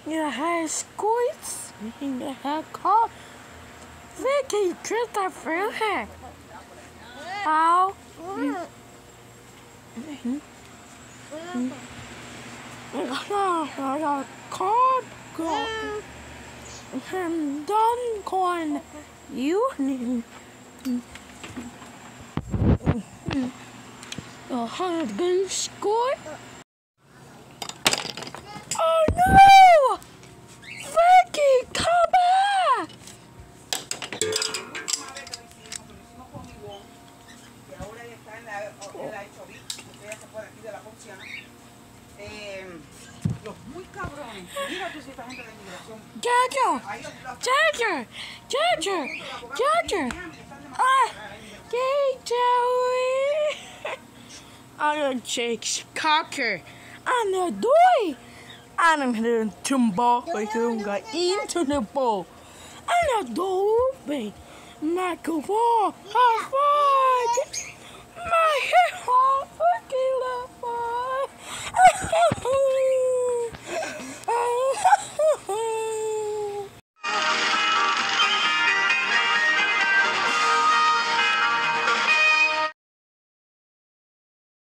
Jag har skojs. Jag har kort. Vilken Christopher här. Au. Jag har kort. Don corn. You. Jag har en skoj. Oh no! Frankie, come back! Jaja! I'm a Jake's cocker. I'm a doy. I'm going to ball like you got into the bowl. I'm a dolphin. Michael Ball, high five! My head, fucking love.